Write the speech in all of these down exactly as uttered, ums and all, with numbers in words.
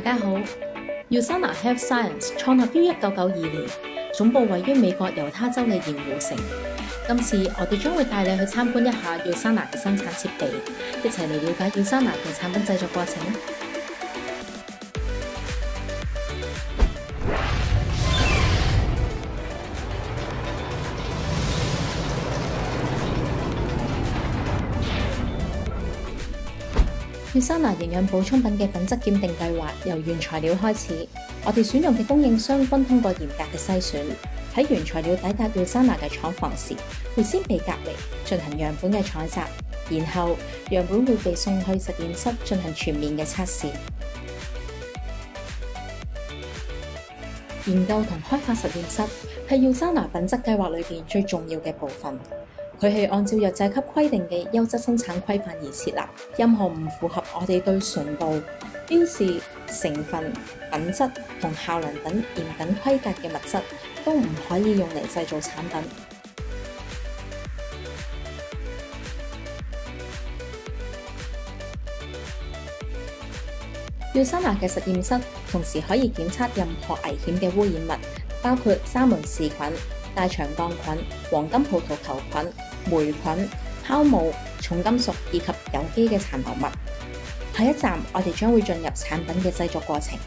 家好 ，Usana Health Science 創立於一九九二年，總部位於美國猶他州嘅鹽湖城。今次我哋將會帶你去參觀一下 Usana 嘅生產設備，一齊嚟了解 Usana 嘅產品製作過程。Usana 營養補充品嘅品質檢定計劃由原材料開始，我哋選用嘅供應商均通過嚴格嘅篩選。喺原材料抵達 Usana 嘅廠房時，會先被隔離進行樣本嘅採集，然後樣本會被送去實驗室進行全面嘅測試。研究同開發實驗室係 Usana 品質計劃裏邊最重要嘅部分。佢係按照藥劑級規定嘅優質生產規範而設立，任何唔符合我哋對純度、標示、成分、品質同效能等嚴謹規格嘅物質，都唔可以用嚟製造產品。Usana 嘅實驗室同時可以檢測任何危險嘅污染物，包括沙門氏菌、大腸桿菌、黃金葡萄球菌、霉菌、酵母、重金屬以及有機嘅殘留物。下一站，我哋將會進入產品嘅製作過程。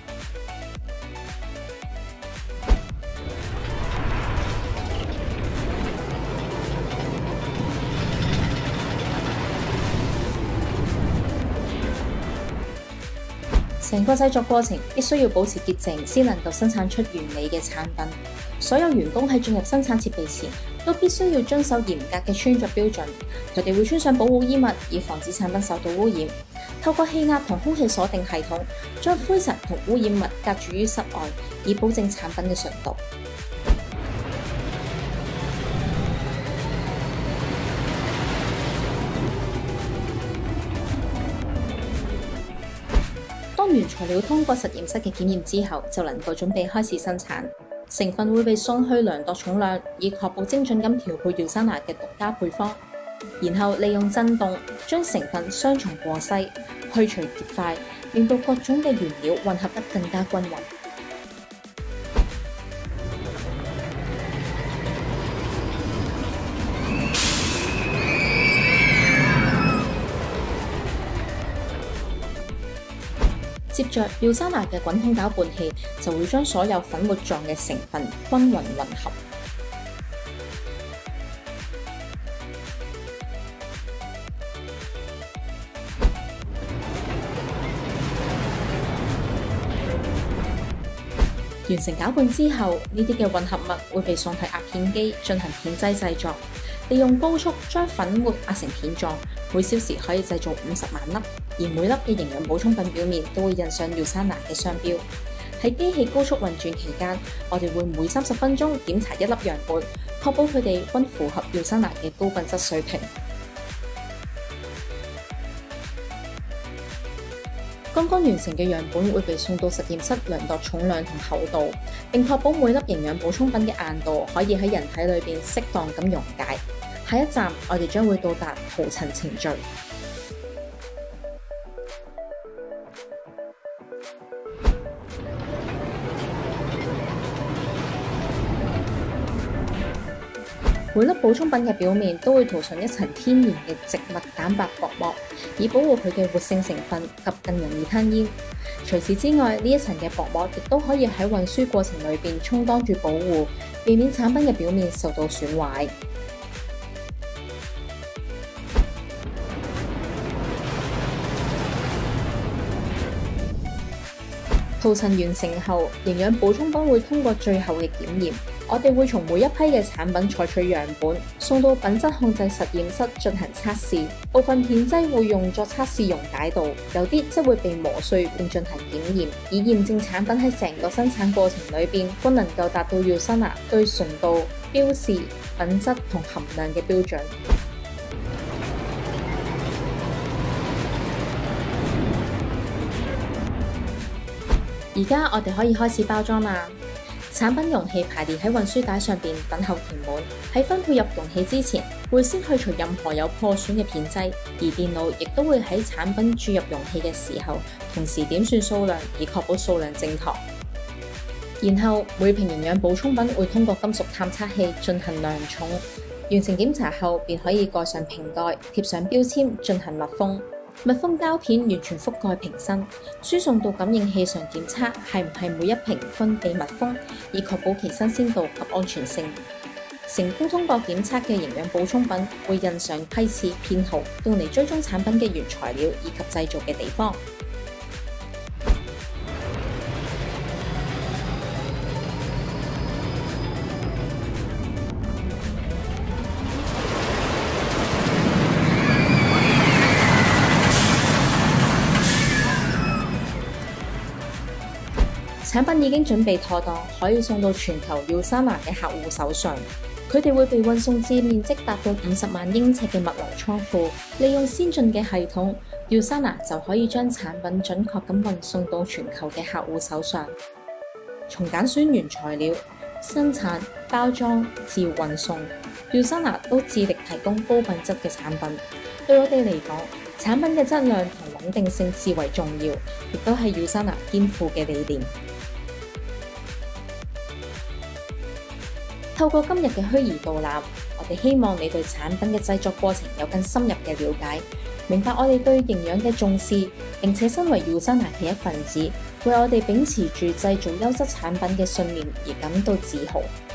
成個製作過程必須要保持潔淨，先能夠生產出完美嘅產品。所有員工喺進入生產設備前，都必須要遵守嚴格嘅穿着標準。佢哋會穿上保護衣物，以防止產品受到污染。透過氣壓同空氣鎖定系統，將灰塵同污染物隔絕於室外，以保證產品嘅純度。當原材料通過實驗室嘅檢驗之後，就能夠準備開始生產。成分會被送去量度重量，以確保精準咁調配 Usana 嘅獨家配方。然後利用震動將成分雙重過篩，去除結塊，令到各種嘅原料混合得更加均勻。接着 Usana 嘅滾筒攪拌器就會將所有粉末狀嘅成分均勻混合。完成攪拌之後，呢啲嘅混合物會被送去壓片機進行片劑製作，利用高速將粉末壓成片狀，每小時可以製造五十萬粒。而每粒嘅營養補充品表面都會印上 Usana 嘅商標。喺機器高速運轉期間，我哋會每三十分鐘檢查一粒樣本，確保佢哋均符合 Usana 嘅高品質水平。剛剛完成嘅樣本會被送到實驗室量度重量同厚度，並確保每粒營養補充品嘅硬度可以喺人體裏邊適當咁溶解。下一站，我哋將會到達塗層程序。每粒補充品嘅表面都會塗上一層天然嘅植物蛋白薄膜，以保護佢嘅活性成分及更容易吞咽。除此之外，呢一層嘅薄膜亦都可以喺運輸過程裏邊充當住保護，避免產品嘅表面受到損壞。塗層完成後，營養補充品會通過最後嘅檢驗。我哋會從每一批嘅產品採取樣本，送到品質控制實驗室進行測試。部分片劑會用作測試溶解度，有啲則會被磨碎並進行檢驗，以驗證產品喺成個生產過程裏邊均能夠達到 Usana 對純度、標示、品質同含量嘅標準。而家我哋可以開始包裝啦。 產品容器排列喺運輸帶上邊等候填滿，喺分配入容器之前，會先去除任何有破損嘅片劑，而電腦亦都會喺產品注入容器嘅時候，同時點算數量，以確保數量正確。然後每瓶營養補充品會通過金屬探測器進行量重，完成檢查後便可以蓋上瓶蓋，貼上標籤進行密封。密封膠片完全覆蓋瓶身，輸送到感應器上檢測係唔係每一瓶均被密封，以確保其新鮮度及安全性。成功通過檢測嘅營養補充品會印上批次編號，用嚟追蹤產品嘅原材料以及製造嘅地方。產品已經準備妥當，可以送到全球 Usana 嘅客戶手上。佢哋會被運送至面積達到五十萬英尺嘅物流倉庫，利用先進嘅系統 ，Usana 就可以將產品準確咁運送到全球嘅客戶手上。從揀選原材料、生產、包裝至運送 ，Usana 都致力提供高品質嘅產品。對我哋嚟講，產品嘅質量同穩定性至為重要，亦都係 Usana 肩負嘅理念。透過今日嘅虛擬導覽，我哋希望你對產品嘅製作過程有更深入嘅了解，明白我哋對營養嘅重視，並且身為 Usana 嘅一份子，為我哋秉持住製造優質產品嘅信念而感到自豪。